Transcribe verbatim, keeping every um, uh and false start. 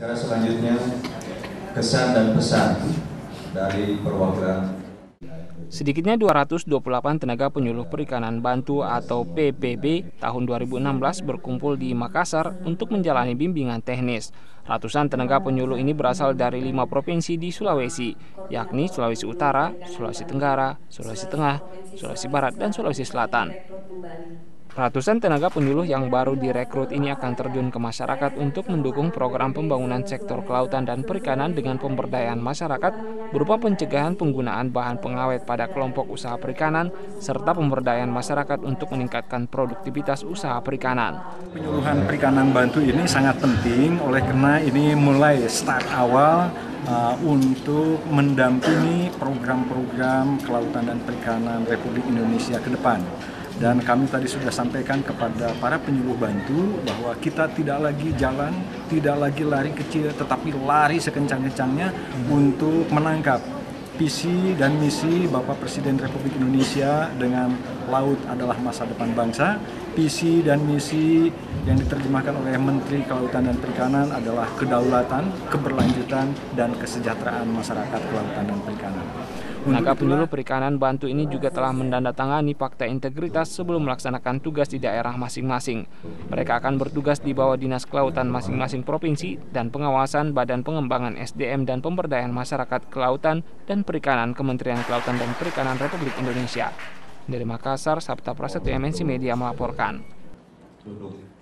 Cara selanjutnya, kesan dan pesan dari perwakilan. Sedikitnya dua ratus dua puluh delapan tenaga penyuluh perikanan bantu atau P P B tahun dua ribu enam belas berkumpul di Makassar untuk menjalani bimbingan teknis. Ratusan tenaga penyuluh ini berasal dari lima provinsi di Sulawesi, yakni Sulawesi Utara, Sulawesi Tenggara, Sulawesi Tengah, Sulawesi Barat, dan Sulawesi Selatan. Ratusan tenaga penyuluh yang baru direkrut ini akan terjun ke masyarakat untuk mendukung program pembangunan sektor kelautan dan perikanan dengan pemberdayaan masyarakat berupa pencegahan penggunaan bahan pengawet pada kelompok usaha perikanan serta pemberdayaan masyarakat untuk meningkatkan produktivitas usaha perikanan. Penyuluhan perikanan bantu ini sangat penting oleh karena ini mulai start awal uh, untuk mendampingi program-program kelautan dan perikanan Republik Indonesia ke depan. Dan kami tadi sudah sampaikan kepada para penyuluh bantu bahwa kita tidak lagi jalan, tidak lagi lari kecil, tetapi lari sekencang-kencangnya untuk menangkap visi dan misi Bapak Presiden Republik Indonesia dengan laut adalah masa depan bangsa. Visi dan misi yang diterjemahkan oleh Menteri Kelautan dan Perikanan adalah kedaulatan, keberlanjutan, dan kesejahteraan masyarakat kelautan dan perikanan. Tenaga penyuluh perikanan bantu ini juga telah mendandatangani fakta integritas sebelum melaksanakan tugas di daerah masing-masing. Mereka akan bertugas di bawah Dinas Kelautan masing-masing provinsi dan pengawasan Badan Pengembangan S D M dan Pemberdayaan Masyarakat Kelautan dan Perikanan Kementerian Kelautan dan Perikanan Republik Indonesia. Dari Makassar, Sabta Prasetyo M N C Media melaporkan.